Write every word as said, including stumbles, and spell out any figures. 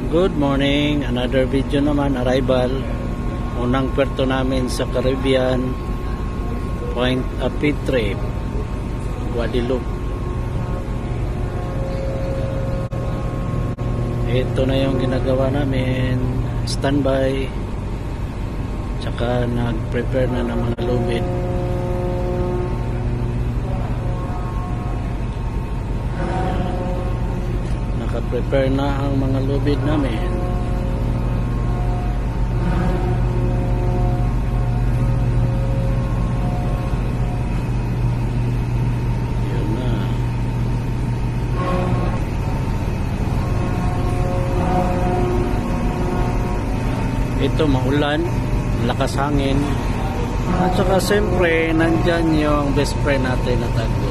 Good morning, another video naman, arrival. Unang puerto namin sa Caribbean, Pointe-A-Pitre, Guadeloupe. Ito na yung ginagawa namin, standby, tsaka nag-prepare na ng mga lubid. Naka-prepare na ang mga lubid namin. Yun na. Ito maulan, lakas hangin. At saka siyempre nandyan yung best friend natin na tago.